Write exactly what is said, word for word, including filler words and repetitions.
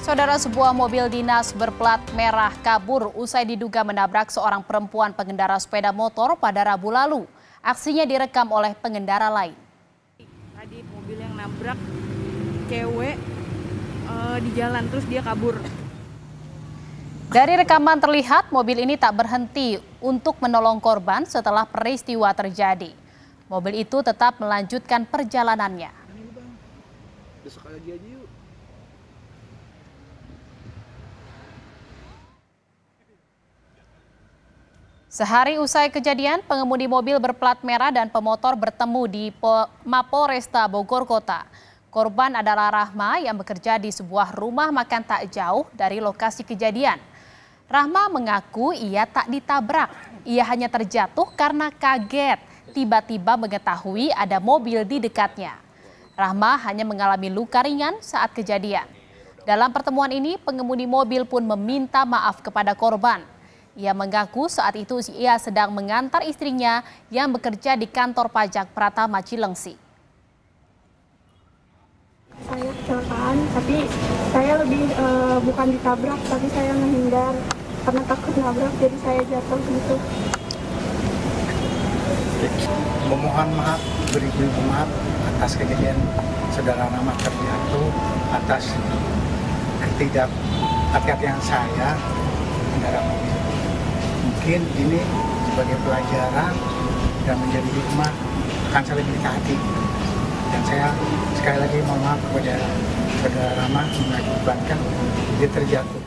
Saudara, sebuah mobil dinas berplat merah kabur usai diduga menabrak seorang perempuan pengendara sepeda motor pada Rabu lalu. Aksinya direkam oleh pengendara lain. Tadi mobil yang nabrak cewek uh, di jalan, terus dia kabur. Dari rekaman terlihat mobil ini tak berhenti untuk menolong korban setelah peristiwa terjadi. Mobil itu tetap melanjutkan perjalanannya. Besok lagi aja yuk. Sehari usai kejadian, pengemudi mobil berplat merah dan pemotor bertemu di Mapolresta Bogor Kota. Korban adalah Rahma yang bekerja di sebuah rumah makan tak jauh dari lokasi kejadian. Rahma mengaku ia tak ditabrak, ia hanya terjatuh karena kaget tiba-tiba mengetahui ada mobil di dekatnya. Rahma hanya mengalami luka ringan saat kejadian. Dalam pertemuan ini, pengemudi mobil pun meminta maaf kepada korban. Ia mengaku saat itu ia sedang mengantar istrinya yang bekerja di kantor pajak Pratama Cilengsi. Saya kecelakaan, tapi saya lebih uh, bukan ditabrak, tapi saya menghindar karena takut nabrak, jadi saya jatuh gitu. Memohon maaf, beri-beri maaf atas kejadian saudara Rahma terjatuh, atas ketidakhati-hatian saya mengendarai mobil. Mungkin ini sebagai pelajaran dan menjadi hikmah akan saling berhati. Dan saya sekali lagi mohon maaf kepada saudara Rahma mengakibatkan dia terjatuh.